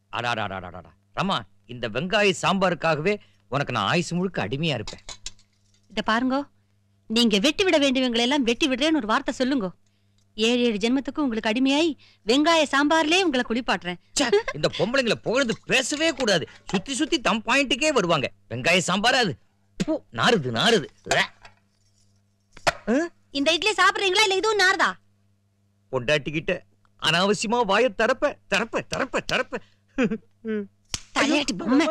அடாடாடாடாடா ரமா, இந்த வெங்காய சாம்பாருக்காகவே உனக்கு நான் ஆயுசு முழுக்க அடிமையா இருப்பேன். இத பாருங்க, நீங்க வெட்டி விட வேண்டியவங்களை எல்லாம் வெட்டி விடுறேன்னு ஒரு வார்த்தை சொல்லுங்க. 7 ஜென்மத்துக்கு உங்களுக்கு அடிமையாய் வெங்காய சாம்பார்லயே உங்களை குளிப்பாட்டுறேன். இந்த பொம்பளைங்களை புகழ்ந்து பேசவே கூடாது. சுத்தி சுத்தி தம் பாயிண்ட்டுக்கே வருவாங்க. வெங்காய சாம்பார் அது நாறுது நாறுது. இந்த இட்லி சாப்பிடுறீங்களா இல்ல இதுவும் நார்தா? பொண்டாட்டிக்கிட்ட அனாவசியமா வாய தரப்ப தரப்ப தரப்ப தரப்ப. தலையாட்டி பொம்மை.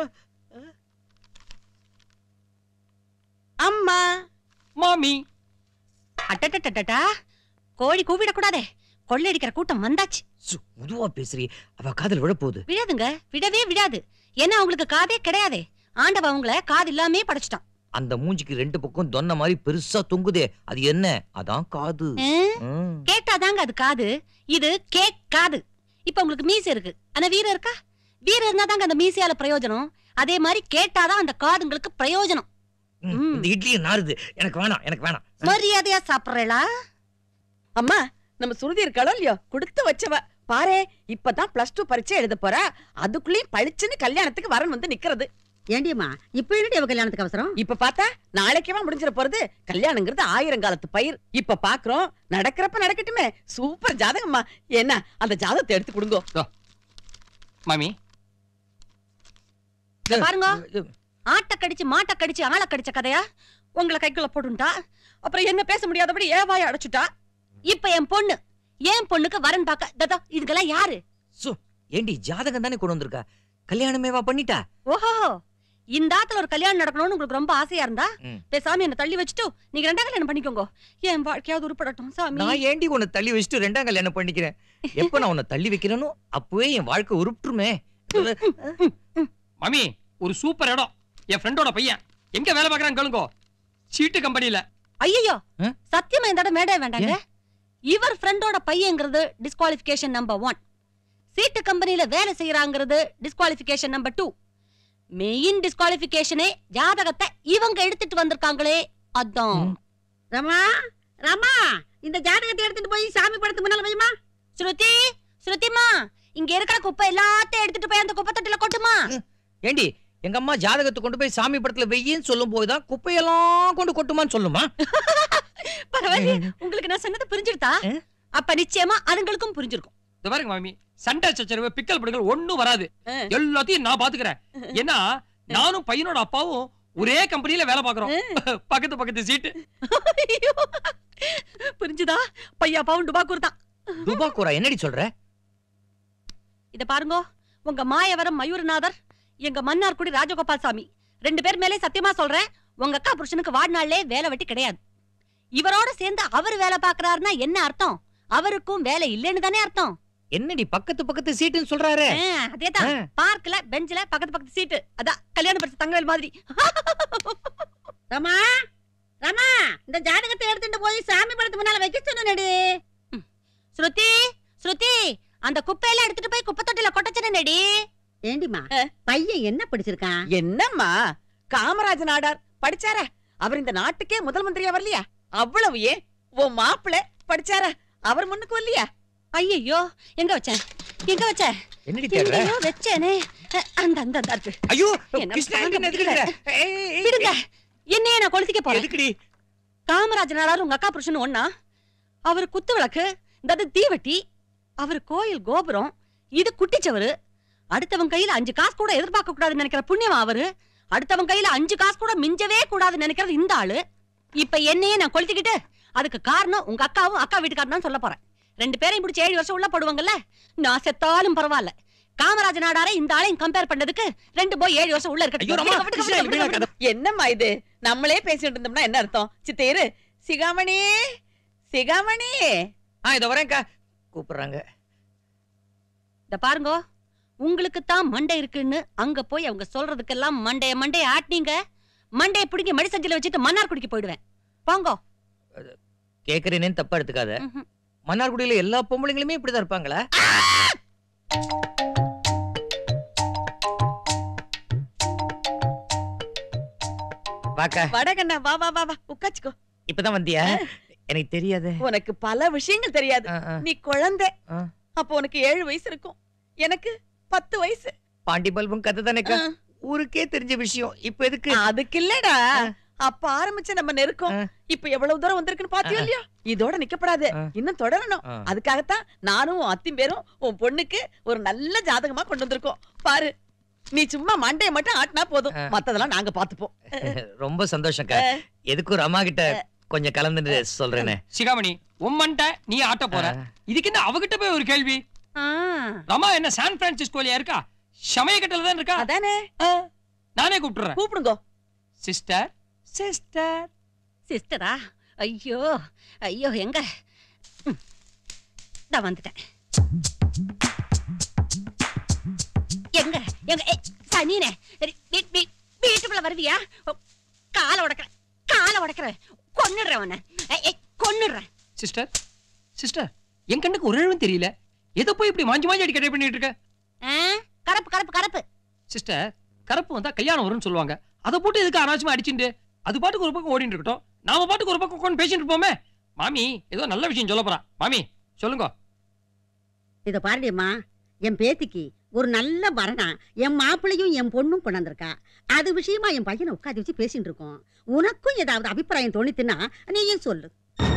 அம்மா மாமி. அட்டட்டட்டட்டா, கோழி கூவிடக்கூடாதே, கொள்ளையடிக்கிற கூட்டம் வந்தாச்சு. முதுவா பேசுறீ, அவ காதல் விழப்போகுது. விடாதுங்க, விடவே விடாது. ஏன்னா அவங்களுக்கு காதே கிடையாதே. ஆண்டவ அவங்கள காது இல்லாமே படைச்சிட்டான். அந்த மூஞ்சிக்கு 2 பக்கம் தொன்ன மாதிரி பெருசா தொங்குதே, அது என்ன? அதான் காது. கேட்டாதாங்க அது காது. இது கேக் காது. இப்ப உங்களுக்கு மீசை இருக்கு, ஆனா வீரம் இருக்கா? வீரம் இருந்தாதாங்க அந்த மீசையால பிரயோஜனம். அதே மாதிரி கேட்டாதான் அந்த காதுங்களுக்கு பிரயோஜனம். இந்த இட்லி நாறுது, எனக்கு வேணாம், எனக்கு வேணாம். மரியாதையா சாப்பிடுறா? அம்மா, நம்ம சுருதி இருக்காளோ இல்லையோ, கொடுத்து வச்சவ பாரு. இப்பதான் +2 பரீட்சை எழுத போறா. அதுக்குள்ளேயும் பளிச்சுன்னு கல்யாணத்துக்கு வரன் வந்து நிக்கிறது. ஏண்டியம்மா, இப்ப என்னடி அவ கல்யாணத்துக்கு அவசரம்? இப்ப பார்த்தா நாளைக்கேவா முடிஞ்சிட போறது. கல்யாணங்கிறது 1000 காலத்து பயிர். இப்ப பாக்குறோம், நடக்கிறப்ப நடக்கட்டுமே. சூப்பர் ஜாதகம்மா. என்ன, அந்த ஜாதகத்தை எடுத்து கொடுங்க மாமி. பாருங்க, ஆட்ட கடிச்சு மாட்ட கடிச்சு ஆள கடிச்ச கதையா உங்களை கைக்குள்ள போட்டுட்டா. அப்புறம் என்ன பேச முடியாதபடி ஏவாய அடைச்சுட்டா. இப்ப என் பொண்ணுக்கு வரன் பாக்க இதுக்கெல்லாம் யாரு? ஏண்டி ஜாதகம் தானே கொண்டு வந்திருக்கா, கல்யாணமேவா பண்ணிட்டா? ஓஹோ, இந்த ஆத்துல ஒரு கல்யாணம் நடக்கணும்னு உங்களுக்கு ரொம்ப ஆசையா இருந்தா பேசாமி என்ன தள்ளி வச்சுட்டு நீங்க 2ஆம் கல்யாணம் பண்ணிக்கோங்க. என் வாழ்க்கையாவது உருப்படட்டும் சாமி. நான் ஏண்டி உன்னை தள்ளி வச்சுட்டு 2ஆம் கல்யாணம் பண்ணிக்கிறேன்? எப்ப நான் உன்னை தள்ளி வைக்கிறேனோ அப்பவே என் வாழ்க்கை உருப்பிட்டுருமே. மாமி, ஒரு சூப்பர் இடம். என் ஃப்ரெண்டோட பையன் எங்க வேலை பாக்குறான்னு கேளுங்க. சீட்டு கம்பெனில. ஐயோ, சத்தியமா இந்த இடம் மேடே வேண்டாங்க. இவர் ஃப்ரெண்டோட பையங்கிறது டிஸ்குவாலிஃபிகேஷன் நம்பர் 1. சீட்டு கம்பெனில வேலை செய்யறாங்கிறது டிஸ்குவாலிஃபிகேஷன் நம்பர் 2. மெயின் டிஸ்குவாலிஃபிகேஷனே ஜாதகத்தை இவங்க எடுத்துட்டு வந்திருக்காங்களே, அதான். ரமா, ரமா, இந்த ஜாதகத்தை எடுத்துட்டு போய் சாமி படத்துக்கு முன்னால வைமா. ஸ்ருதி, ஸ்ருதிமா, இங்க இருக்கிற குப்பை எல்லாத்தையும் எடுத்துட்டு போய் அந்த குப்பை தொட்டில கொட்டுமா. ஏண்டி, எங்க அம்மா ஜாதகத்தை கொண்டு போய் சாமி படத்துல வெய்யின்னு சொல்லும் போதுதான் குப்பையெல்லாம் கொண்டு கொட்டுமான்னு சொல்லுமா? பரவாயில்ல, உங்களுக்கு நான் சொன்னது புரிஞ்சிருத்தா? அப்ப நிச்சயமா அதுங்களுக்கும் புரிஞ்சிருக்கும். இந்த பாருங்க மாமி, சண்டை சச்சரவு பிக்கல் படுகள் ஒண்ணும் வராது. எல்லாத்தையும் நான் பாத்துக்கிறேன். ஏன்னா நானும் பையனோட அப்பாவும் ஒரே கம்பெனில வேலை பாக்குறோம். பக்கத்து பக்கத்து சீட்டு. புரிஞ்சுதா? பையா பாவும் டுபாக்கூர் தான். டுபாக்கூரா? என்னடி சொல்ற? இத பாருங்க, உங்க மாயவரம் மயூரநாதர், எங்க மன்னார்குடி ராஜகோபால் சாமி 2 பேர் மேலே சத்தியமா சொல்றேன், உங்க அக்கா புருஷனுக்கு வாழ்நாள்லே வேலை வெட்டி கிடையாது. இவரோட சேர்ந்து அவர் வேலை பாக்குறாருன்னா என்ன அர்த்தம்? அவருக்கும் வேலை இல்லைன்னு தானே அர்த்தம். என்னடி பக்கத்து பக்கத்து சீட்டுன்னு சொல்றாரு? அதேதான், பார்க்ல பெஞ்ச்ல பக்கத்து பக்கத்து சீட்டு. அதான் கல்யாண பரிசு தங்கவேல் மாதிரி. ரமா, ரமா, இந்த ஜாதகத்தை எடுத்துட்டு போய் சாமி படத்துக்கு முன்னால வைக்க சொன்னேடி. ஸ்ருதி, ஸ்ருதி, அந்த குப்பையெல்லாம் எடுத்துட்டு போய் குப்பை தொட்டில கொட்டச்சனேடி. ஏண்டிமா, பையன் என்ன படிச்சிருக்கான்? என்னம்மா, காமராஜ நாடார் படிச்சாரா? அவர் இந்த நாட்டுக்கே முதல் மந்திரியா வரலையா? அவ்வளவு ஏன் உன் மாப்பிள்ளை படிச்சாரா? அவர் முன்னுக்கு வரலையா? ஐயோ, எங்க வச்சேன், எங்க வச்சேன்? என்னடி தேடுற? வெச்சேனே, அந்த அந்த அந்த இருக்கு. ஐயோ, கிருஷ்ணா எதுக்கு எடுக்கற? விடுங்க, என்னையே நான் கொளுத்திக்க போறேன். எதுக்குடி? காமராஜ நாடார் உங்க அக்கா புருஷன் ஒண்ணா? அவர் குத்து விளக்கு, இந்த தீவட்டி, அவர் கோயில் கோபுரம், இது குட்டிச்சவரு. அடுத்தவன் கையில 5 காசு கூட எதிர்பார்க்க கூடாதுன்னு நினைக்கிற புண்ணியமா அவரு. அடுத்தவன் கையில 5 காசு கூட மிஞ்சவே கூடாதுன்னு நினைக்கிறது இந்த ஆளு. இப்ப என்னையே நான் கொளுத்திக்கிட்டு அதுக்கு காரணம் உங்க அக்காவும் அக்கா வீட்டுக்காரன் தான் சொல்ல போறேன். 2 பேரையும் பிடிச்சி 7 வருஷம் உள்ள போடுவாங்கல்ல. நான் செத்தாலும் பரவாயில்ல, காமராஜ நாடாரை இந்த ஆளையும் கம்பேர் பண்ணதுக்கு 2 போய் 7 வருஷம் உள்ள இருக்கட்டும். என்னம்மா இது? நம்மளே பேசிட்டு இருந்தோம்னா என்ன அர்த்தம்? சித்தேரு, சிகாமணி, சிகாமணி. இத வரேன்க்கா, கூப்பிடுறாங்க. இத பாருங்க, உங்களுக்கு தான் மண்டை இருக்குன்னு அங்க போய் அவங்க சொல்றதுக்கெல்லாம் மண்டைய ஆட்டினீங்க. மண்டைய பிடிங்கி மடி சஞ்சில வச்சுட்டு மன்னார்குடிக்கு போயிடுவேன். போங்க. கேக்குறேன்னு தப்பா எடுத்துக்காத. மன்னார்குடியில எல்லா பொம்பளைங்களுமே இப்படிதான் இருப்பாங்களா? வாக்கா. வடகண்ணா, வா வா வா வா, உட்காச்சுக்கோ. இப்பதான் வந்தியா? எனக்கு தெரியாது. உனக்கு பல விஷயங்கள் தெரியாது. நீ குழந்தை. அப்போ உனக்கு 7 வயசு இருக்கும், எனக்கு 10 வயசு. பாண்டி பல்பம் கதை தானேக்கா, ஊருக்கே தெரிஞ்ச விஷயம். இப்ப எதுக்கு? அதுக்கு இல்லடா, அப்ப ஆரம்பிச்ச நம்ம நெருக்கம் இப்ப எவ்வளவு தூரம் வந்திருக்குன்னு பாத்தியா இல்லையா? இதோட நிக்கப்படாது, இன்னும் தொடரணும். அதுக்காகத்தான் நானும் அத்தியும் பேரும் உன் பொண்ணுக்கு ஒரு நல்ல ஜாதகமா கொண்டு வந்திருக்கோம். பாரு, நீ சும்மா மண்டைய மட்டும் ஆட்டினா போதும், மத்ததெல்லாம் நாங்க பாத்துப்போம். ரொம்ப சந்தோஷம்க்கா. எதுக்கும் ரமா கிட்ட கொஞ்சம் கலந்துட்டு சொல்றேனே. சிகாமணி, உம்மன்ட்ட நீ ஆட்ட போற, இதுக்கு என்ன அவகிட்ட போய் ஒரு கேள்வி? ரமா என்ன சான் பிரான்சிஸ்கோலயா இருக்கா? சமயக்கட்டல தான் இருக்கா? அதானே. நானே கூப்பிடுறேன். கூப்பிடுங்க. சிஸ்டர் சிஸ்டர் சிஸ்டரா? ஐயோ ஐயோ, எங்க நான் வந்துட்டேன். எங்க எங்க சனினே, வீட்டுக்குள்ள வருவியா? காலை உடைக்கிறேன், காலை உடைக்கிறேன், கொன்னுடுறேன் உன்னை, கொன்னுடுறேன். சிஸ்டர் சிஸ்டர், என் கண்ணுக்கு ஒரு அளவும் தெரியல, ஏதோ போய் இப்படி மாஞ்சி மாஞ்சி அடிக்க ட்ரை பண்ணிட்டு இருக்க. கரப்பு கரப்பு கரப்பு. சிஸ்டர், கரப்பு வந்தா கல்யாணம் வரும்னு சொல்லுவாங்க, அதை போட்டு எதுக்கு அனாவசியமா அடிச்சுட்டு? அது பாட்டுக்கு ஒரு பக்கம் ஓடிட்டு இருக்கட்டும், நாம பாட்டுக்கு ஒரு பக்கம் உட்கார்ந்து பேசிட்டு இருப்போமே. மாமி ஏதோ நல்ல விஷயம் சொல்ல போறா. மாமி சொல்லுங்க. இத பாருடியம்மா, என் பேத்திக்கு ஒரு நல்ல வரனா என் மாப்பிள்ளையும் என் பொண்ணும் கொண்டாந்துருக்கா. அது விஷயமா என் பையனை உட்காந்து வச்சு பேசிட்டு இருக்கோம். உனக்கும் ஏதாவது அபிப்பிராயம் தோணித்துன்னா நீயும் சொல்லு.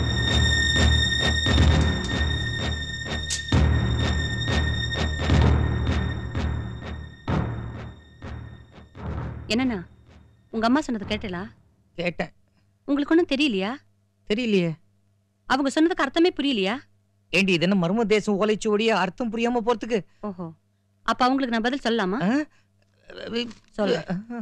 என்னண்ணா, உங்க அம்மா சொன்னது கேட்டலா? கேட்டேன். உங்களுக்கு ஒண்ணும் தெரியலையா? தெரியலையே. அவங்க சொன்னதுக்கு அர்த்தமே புரியலையா? ஏண்டி, இது என்ன மர்ம தேசம் ஓலைச்சுவடியா அர்த்தம் புரியாம போறதுக்கு? ஓஹோ, அப்ப அவங்களுக்கு நான் பதில் சொல்லலாமா? சொல்ல.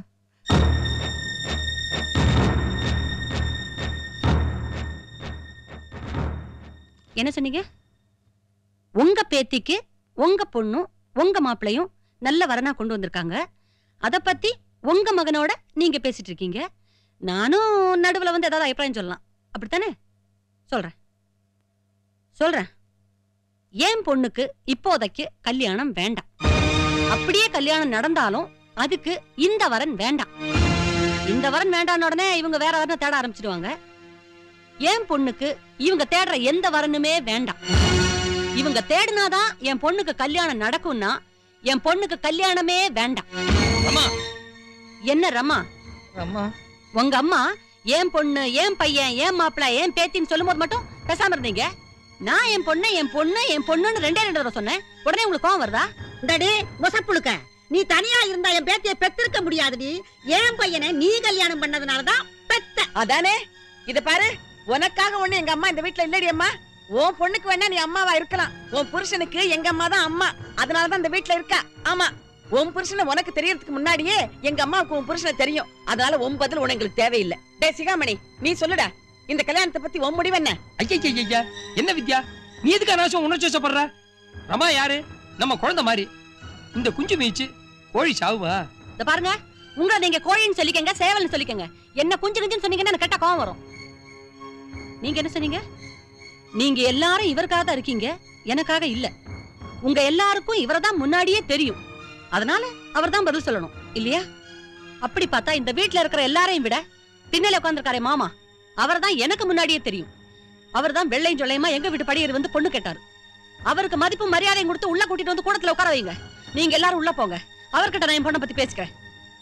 என்ன சொன்னீங்க? உங்க பேத்திக்கு உங்க பொண்ணும் உங்க மாப்பிளையும் நல்ல வரனா கொண்டு வந்திருக்காங்க, அத பத்தி உங்க மகனோட நீங்க பேசிட்டு இருக்கீங்க. நானும் நடுவுல வந்து ஏதாவது அபிப்பிராயம் சொல்லலாம், அப்படித்தானே? சொல்றேன் சொல்றேன். ஏன் பொண்ணுக்கு இப்போதைக்கு கல்யாணம் வேண்டாம். அப்படியே கல்யாணம் நடந்தாலும் அதுக்கு இந்த வரன் வேண்டாம். இந்த வரன் வேண்டான உடனே இவங்க வேற வரனை தேட ஆரம்பிச்சிடுவாங்க. என் பொண்ணுக்கு இவங்க தேடுற எந்த வரனுமே வேண்டாம். இவங்க தேடினாதான் என் பொண்ணுக்கு கல்யாணம் நடக்கும்னா என் பொண்ணுக்கு கல்யாணமே வேண்டாம். என்ன ரமா? ரமா, உங்க அம்மா என் பொண்ணு, என் பையன், என் மாப்பிள்ள, என் பேத்தின்னு சொல்லும் போது மட்டும் பேசாம இருந்தீங்க. நான் என் பொண்ணு என் பொண்ணு என் பொண்ணுன்னு ரெண்டே தடவை சொன்னேன், உடனே உங்களுக்கு கோவம் வருதா? இந்தடி முசப்புழுக்க, நீ தனியா இருந்தா என் பேத்தியை பெத்திருக்க முடியாதுடி. என் பையனை நீ கல்யாணம் பண்ணதுனாலதான் பெத்த. அதானே. இத பாரு, உனக்காக ஒண்ணு எங்க அம்மா இந்த வீட்டுல இல்லடி அம்மா. உன் பொண்ணுக்கு வேணா நீ அம்மாவா இருக்கலாம், உன் புருஷனுக்கு எங்க அம்மா தான் அம்மா, அதனாலதான் இந்த வீட்டுல இருக்கா. ஆமா, உன் புருஷனை உனக்கு தெரியறதுக்கு முன்னாடியே எங்க அம்மாவுக்கு உன் புருஷனை தெரியும், அதனால உன் பதில் உனக்கு தேவையில்லை. டேய் சிகாமணி, நீ சொல்லுடா, இந்த கல்யாணத்தை பத்தி உன் முடிவு என்ன? ஐயா, என்ன வித்யா, நீ எதுக்கு அனாவசியம் உணர்ச்சி வசப்படுற? ரமா யாரு? நம்ம குழந்தை மாதிரி. இந்த குஞ்சு மீச்சு கோழி சாவுவா? இத பாருங்க, உங்களை நீங்க கோழின்னு சொல்லிக்கங்க, சேவல்னு சொல்லிக்கங்க. என்ன குஞ்சு குஞ்சுன்னு சொன்னீங்கன்னா எனக்கு கேட்டா கோவம் வரும். நீங்க என்ன சொன்னீங்க? நீங்க எல்லாரும் இவருக்காக தான் இருக்கீங்க, எனக்காக இல்ல. உங்க எல்லாருக்கும் இவரதான் முன்னாடியே தெரியும், அதனால அவர் தான் பதில் சொல்லணும் இல்லையா? அப்படி பார்த்தா இந்த வீட்டுல இருக்கிற எல்லாரையும் விட திண்ணையில உட்கார்ந்திருக்காரே மாமா, அவர் தான் எனக்கு முன்னாடியே தெரியும். அவர் தான் வெள்ளையும் சொல்லையுமா எங்க வீட்டு படியேறி வந்து பொண்ணு கேட்டாரு. அவருக்கு மதிப்பு மரியாதையும் கொடுத்து உள்ள கூட்டிட்டு வந்து கூடத்துல உட்கார வைங்க. நீங்க எல்லாரும் உள்ள போங்க, அவர்கிட்ட நான் என் பொண்ணை பத்தி பேசுறேன்.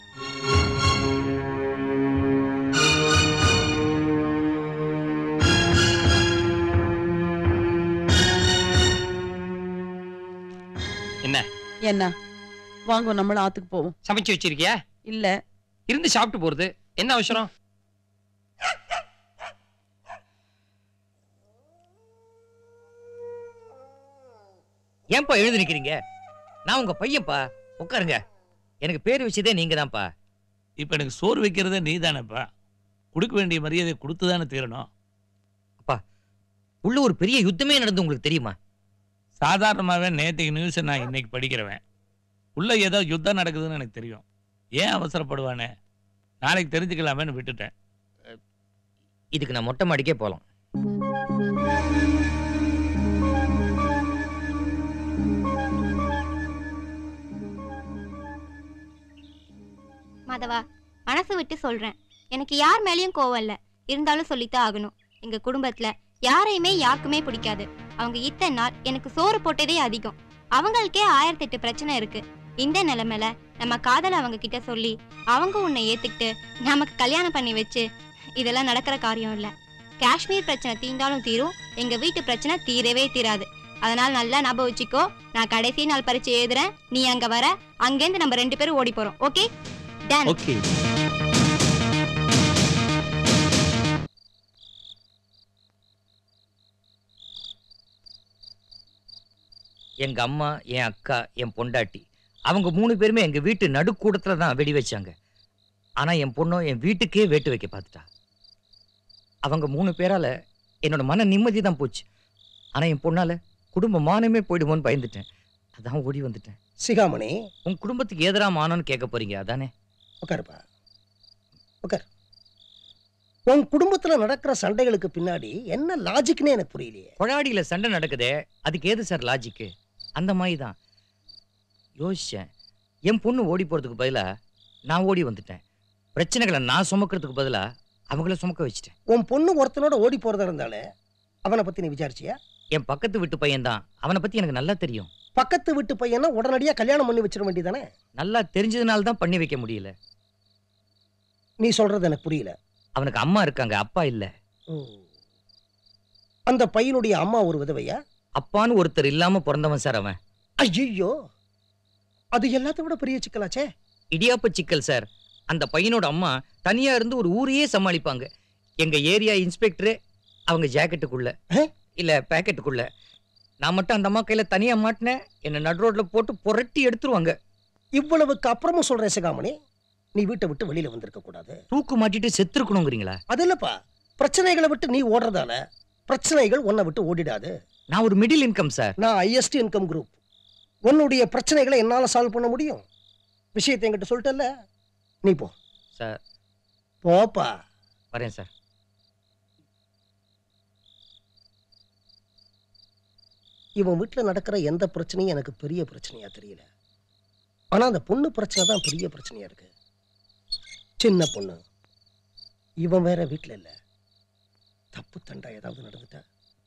என்ன என்ன வாங்க, நம்மள ஆத்துக்கு போவோம். சமைச்சு வச்சிருக்கியா? இல்ல, இருந்து சாப்பிட்டு போறது என்ன அவசரம்? ஏன்பா எழுதி நிக்கிறீங்க? நான் உங்க பையன்பா, உட்காருங்க. எனக்கு பேர் வச்சதே நீங்க தான்ப்பா. இப்ப எனக்கு சோறு வைக்கிறதே நீ தானேப்பா, கொடுக்க வேண்டிய மரியாதை கொடுத்துதானே தீரணும். அப்பா, உள்ள ஒரு பெரிய யுத்தமே நடந்து உங்களுக்கு தெரியுமா? சாதாரணமாவே நேற்றுக்கு நியூஸ் நான் இன்னைக்கு படிக்கிறவன். உள்ள ஏதோ யுத்தம் நடக்குதுன்னு எனக்கு தெரியும். ஏன் அவசரப்படுவானே, நாளைக்கு தெரிஞ்சுக்கலாமேன்னு விட்டுட்டேன். இதுக்கு நான் மொட்டை மாடிக்கே போலாம். மாதவா, மனசு விட்டு சொல்றேன், எனக்கு யார் மேலேயும் கோவம் இல்ல, இருந்தாலும் சொல்லித்தான் ஆகணும். எங்க குடும்பத்துல யாரையுமே யாருக்குமே பிடிக்காது. அவங்க இத்தனை நாள் எனக்கு சோறு போட்டதே அதிகம். அவங்களுக்கே 1008 பிரச்சனை இருக்கு. இந்த நிலைமையில நம்ம காதலை அவங்க கிட்ட சொல்லி அவங்க உன்னை ஏத்துக்கிட்டு நமக்கு கல்யாணம் பண்ணி வச்சு இதெல்லாம் நடக்கிற காரியம் இல்ல. காஷ்மீர் பிரச்சனை தீர்ந்தாலும் தீரும், எங்க வீட்டு பிரச்சனை தீரவே தீராது. அதனால நல்லா ஞாபகம் வச்சுக்கோ, நான் கடைசி நாள் பரீட்சை எழுதுறேன், நீ அங்க வர, அங்கேருந்து நம்ம 2 பேரும் ஓடி போறோம். Okay done. ஓகே. எங்க அம்மா, என் அக்கா, என் பொண்டாட்டி அவங்க 3 பேருமே எங்க வீட்டு நடுக்கூடத்துல தான் வெடி வச்சாங்க. ஆனா என் பொண்ணும் என் வீட்டுக்கே வேட்டு வைக்க பார்த்துட்டா. அவங்க 3 பேரால என்னோட மன நிம்மதி தான் போச்சு. ஆனா என் பொண்ணால குடும்ப மானமே போயிடுமோன்னு பயந்துட்டேன். அதான் ஓடி வந்துட்டேன். சிகாமணி, உன் குடும்பத்துக்கு எதிரா மானம்னு கேட்க போறீங்க அதானே? உட்காருப்பா, உட்கார். உன் குடும்பத்துல நடக்கிற சண்டைகளுக்கு பின்னாடி என்ன லாஜிக்னே எனக்கு புரியலையே. கொழாடியில சண்டை நடக்குதே, அதுக்கு ஏது சார் லாஜிக்கு? அந்த மாதிரி தான் யோசிச்சேன். என் பொண்ணு ஓடி போறதுக்கு பதிலா நான் ஓடி வந்துட்டேன். பிரச்சனைகளை நான் சுமக்கிறதுக்கு பதிலா அவங்கள சுமக்க வச்சுட்டேன். உன் பொண்ணு ஒருத்தனோட ஓடி போறதா இருந்தாலே அவனை பத்தி நீ விசாரிச்சியா? என் பக்கத்து வீட்டு பையன் தான், அவனை பத்தி எனக்கு நல்லா தெரியும். பக்கத்து வீட்டு பையனை உடனடியா கல்யாணம் பண்ணி வச்சிட வேண்டியதானே? நல்லா தெரிஞ்சதுனால தான் பண்ணி வைக்க முடியல. நீ சொல்றது எனக்கு புரியல. அவனுக்கு அம்மா இருக்காங்க, அப்பா இல்ல. அந்த பையனுடைய அம்மா ஒரு விதவையா? அப்பான்னு ஒருத்தர் இல்லாம பிறந்தவன் சார் அவன். ஐயோ, அது எல்லாத்த விட பெரிய சிக்கலாச்சே. இடியாப்ப சிக்கல் சார். அந்த பையனோட அம்மா தனியா இருந்து ஒரு ஊரையே சமாளிப்பாங்க. எங்க ஏரியா இன்ஸ்பெக்டரே அவங்க ஜாக்கெட்டுக்குள்ள இல்ல பேக்கெட்டுக்குள்ள. நான் மட்டும் அந்த அம்மா கையில தனியா மாட்டினேன், என்ன நடு ரோட்ல போட்டு புரட்டி எடுத்துருவாங்க. இவ்வளவுக்கு அப்புறமும் சொல்றேன் சிகாமணி, நீ வீட்டை விட்டு வெளியில வந்திருக்க கூடாது. தூக்கு மாட்டிட்டு செத்துருக்கணுங்கிறீங்களா? அது இல்லப்பா, பிரச்சனைகளை விட்டு நீ ஓடுறதால பிரச்சனைகள் உன்னை விட்டு ஓடிடாது. நான் ஒரு மிடில் இன்கம் சார். நான் ஹையஸ்ட் இன்கம் குரூப். உன்னுடைய பிரச்சனைகளை என்னால சால்வ் பண்ண முடியும். விஷயத்தை என்கிட்ட சொல்லிட்டல்ல, நீ போ சார். போப்பா. வரேன் சார். இவன் வீட்டுல நடக்கிற எந்த பிரச்சனையும் எனக்கு பெரிய பிரச்சனையா தெரியல. ஆனா அந்த பொண்ணு பிரச்சனை தான் பெரிய பிரச்சனையா இருக்கு. சின்ன பொண்ணு, இவன் வேற வீட்டுல இல்ல. தப்பு தண்டா ஏதாவது நடந்துட்டா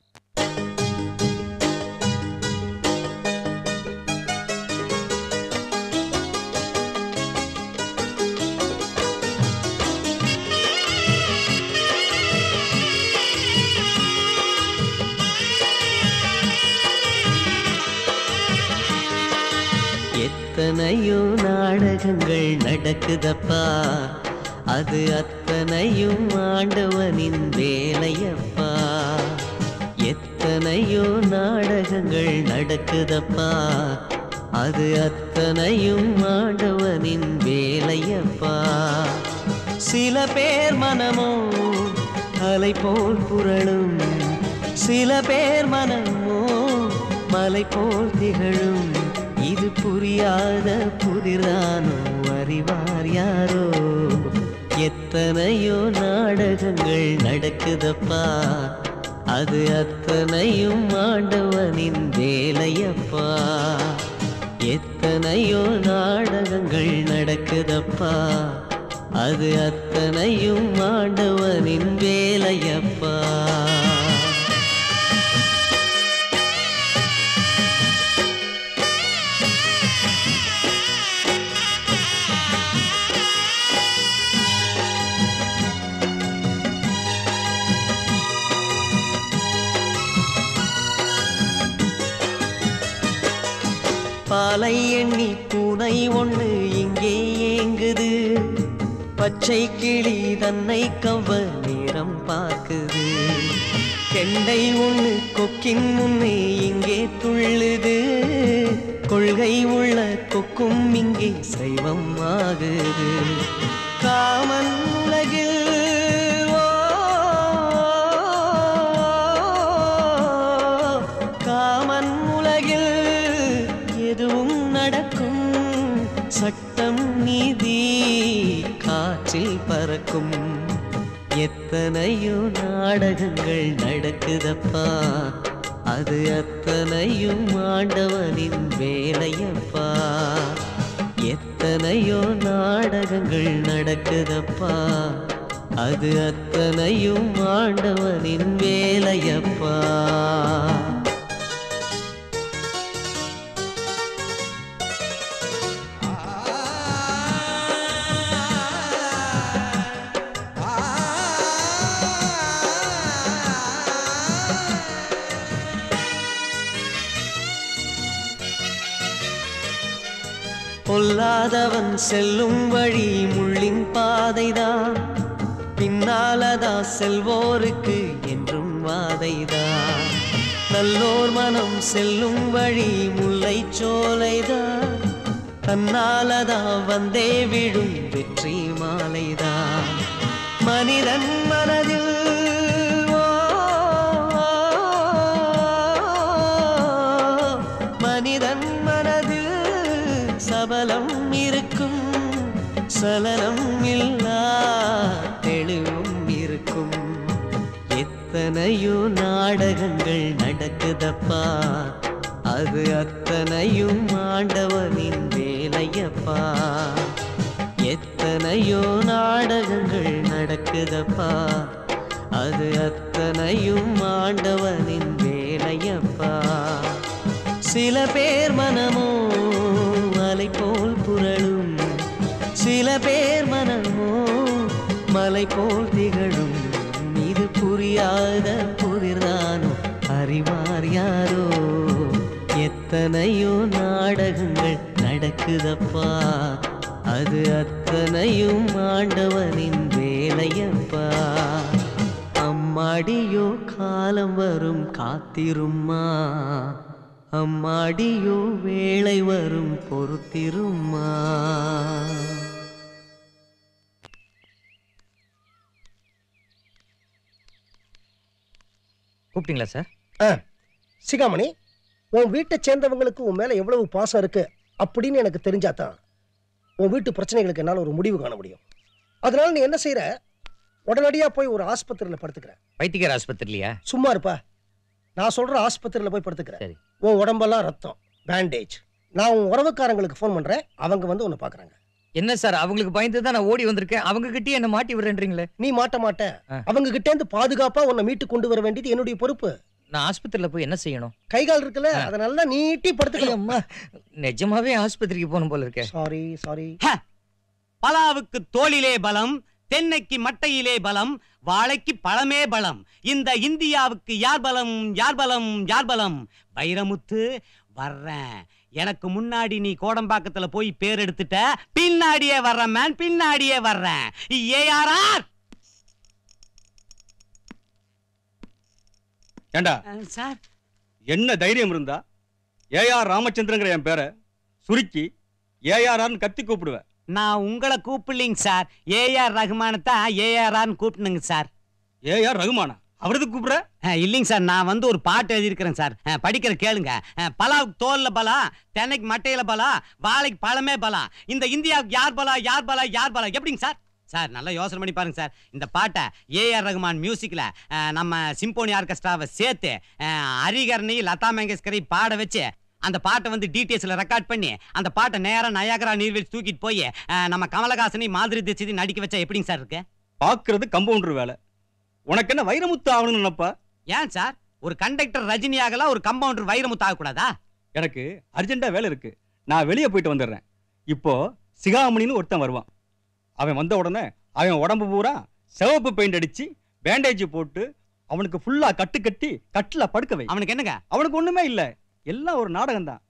எத்தனையோ நாடகங்கள் நடக்குதப்பா, அது அத்தனையும் ஆண்டவனின் வேலையப்பா. எத்தனையோ நாடகங்கள் நடக்குதப்பா, அது அத்தனையும் ஆண்டவனின் வேலையப்பா. சில பேர் மனமோ அலை போல் புரளும், சில பேர் மனமோ மலை போல் திகழும். இது புரியாத புதிரானோ அறிவார் யாரோ. எத்தனையோ நாடகங்கள் நடக்குதப்பா, அது அத்தனையும் ஆண்டவனின் வேலையப்பா. எத்தனையோ நாடகங்கள் நடக்குதப்பா, அது அத்தனையும் ஆண்டவனின் வேலையப்பா. பாலை எண்ணி பூனை ஒண்ணு இங்கே ஏங்குது, பச்சை கிளி தன்னை கவ்வ நேரம் பார்க்குது. கெண்டை ஒண்ணு கொக்கின் முன்னே இங்கே துள்ளுது, கொள்கை உள்ள கொக்கும் இங்கே சைவம் ஆகுது. காமன் உலகில் காமன் உலகில் எதுவும் நடக்கும், சட்டம் நீதி காற்றில் பறக்கும். எத்தனையோ நாடகங்கள் நடக்குதப்பா, அது அத்தனையும் ஆண்டவனின் வேலையப்பா. எத்தனையோ நாடகங்கள் நடக்குதப்பா, அது அத்தனையும் ஆண்டவனின் வேலையப்பா. பொல்லாதவன் செல்லும் வழி முள்ளின் பாதைதான், பின்னாலதா செல்வோருக்கு என்றும் வாதைதான். நல்லோர் மனம் செல்லும் வழி முல்லை சோலைதான், தன்னாலதா வந்தே விழும் வெற்றி மாலைதான். மனிதன் மனதில் மனிதன் மனதில் சபலம் இருக்கும், சலனம் இல்லா தெளிவும் இருக்கும். எத்தனையோ நாடகங்கள் நடக்குதப்பா, அது அத்தனையும் ஆண்டவனின் வேலையப்பா. எத்தனையோ நாடகங்கள் நடக்குதப்பா, அது அத்தனையும் ஆண்டவனின் வேலையப்பா. சில பேர் மனமோ மலை போல் புரளும், சில பேர் மனமோ மலை போல் திகழும். இது புரியாத புதிர்தானோ அறிவார் யாரோ. எத்தனையோ நாடகங்கள் நடக்குதப்பா, அது அத்தனையும் ஆண்டவனின் வேலையப்பா. அம்மாடியோ காலம் வரும் காத்திரும்மா, அம்மாடியோ வேளை வரும் பொறுத்திரும்மா. கூப்பிட்டீங்களா சார்? சிகாமணி, உன் வீட்டை சேர்ந்தவங்களுக்கு உன் மேல எவ்வளவு பாசம் இருக்கு அப்படின்னு எனக்கு தெரிஞ்சாதான் உன் வீட்டு பிரச்சனைகளுக்கு என்னால் ஒரு முடிவு காண முடியும். அதனால நீ என்ன செய்யற, உடனடியா போய் ஒரு ஆஸ்பத்திரியில படுத்துக்கிற. வைத்தியர் ஆஸ்பத்திரியா? சும்மா இருப்பா, நான் சொல்ற ஆஸ்பத்திரியில போய் படுத்துக்கிறேன். சரி. உன் உடம்பெல்லாம் ரத்தம், பேண்டேஜ். நான் உன் உறவுக்காரங்களுக்கு ஃபோன் பண்றேன், அவங்க வந்து உன்னை பாக்குறாங்க. என்ன சார், அவங்களுக்கு பயந்து தான் நான் ஓடி வந்திருக்கேன், அவங்க கிட்டே என்ன மாட்டி விடுறேன்றீங்களே? நீ மாட்ட மாட்ட, அவங்க கிட்ட இருந்து பாதுகாப்பா உன்னை மீட்டு கொண்டு வர வேண்டியது என்னுடைய பொறுப்பு. நான் ஆஸ்பத்திரியில போய் என்ன செய்யணும்? கைகால் இருக்குல்ல, அதை நல்லா நீட்டி படுத்துக்கலாம். நிஜமாவே ஆஸ்பத்திரிக்கு போகணும் போல இருக்கேன். Sorry sorry. பலாவுக்கு தோளிலே பலம், தென்னைக்கு மட்டையிலே பலம், வாழைக்கு பழமே பலம். இந்த இந்தியாவுக்கு யார் பலம், யார் பலம், யார் பலம்? வைரமுத்து வர்றேன். எனக்கு முன்னாடி நீ கோடம்பாக்கத்துல போய் பேர் எடுத்துட்ட, பின்னாடியே வர்றேன் மேன், பின்னாடியே வர்றேன். ஏஆர்ஆர். ஏண்டா சார், என்ன தைரியம் இருந்தா ஏஆர் ராமச்சந்திரங்கிற என் பேரை சுருக்கி ஏஆர்ஆர்னு கத்தி கூப்பிடுவேன். நான் உங்களை கூப்பிடலிங்க சார், ஏஆர் ரகுமானத்தான் ஏஆர்ஆர்னு கூப்பிட்டுனுங்க சார். ஏஆர் ரகுமானா? அவரது கூப்பிடுற? இல்லைங்க சார், நான் வந்து ஒரு பாட்டு எழுதியிருக்கிறேன் சார், படிக்கிற கேளுங்க. பலாவுக்கு தோல்ல பலா, தென்னைக்கு மட்டையில பலா, வாழைக்கு பழமே பலா. இந்த இந்தியாவுக்கு யார் பலா, யார் பலா, யார் பலா? எப்படிங்க சார்? சார் நல்லா யோசனை பண்ணி பாருங்க சார். இந்த பாட்டை ஏஆர் ரகுமான் மியூசிக்ல நம்ம சிம்போனி ஆர்கெஸ்ட்ராவை சேர்த்து ஹரிகரனை, லதா மங்கேஷ்கரை பாட வச்சு அந்த பாட்டை வந்து டிடிஎஸ்ல ரெக்கார்ட் பண்ணி அந்த பாட்டை நேரா நயாகரா நீர்வீழ்ச்சி தூக்கிட்டு போய் நம்ம கமலஹாசனை மாதிரி திச்சு நடிக்க வச்சா எப்படிங்க சார் இருக்கு? பாக்குறது கம்பவுண்டர் வேலை. உனக்கு என்ன வைரமுத்து ஆகணும்னு நினைப்பா? ஏன் சார், ஒரு கண்டக்டர் ரஜினி ஆகலாம், ஒரு கம்பவுண்டர் வைரமுத்து ஆகக்கூடாதா? எனக்கு அர்ஜென்டா வேலை இருக்கு, நான் வெளியே போயிட்டு வந்துடுறேன். இப்போ சிகாமணின்னு ஒருத்தன் வருவான். அவன் வந்த உடனே அவன் உடம்பு பூரா சிவப்பு பெயிண்ட் அடிச்சு பேண்டேஜ் போட்டு அவனுக்கு ஃபுல்லா கட்டு கட்டி கட்டில படுக்க வை. அவனுக்கு என்னங்க? அவனுக்கு ஒண்ணுமே இல்ல, எல்லாம் ஒரு நாடகம் தான்.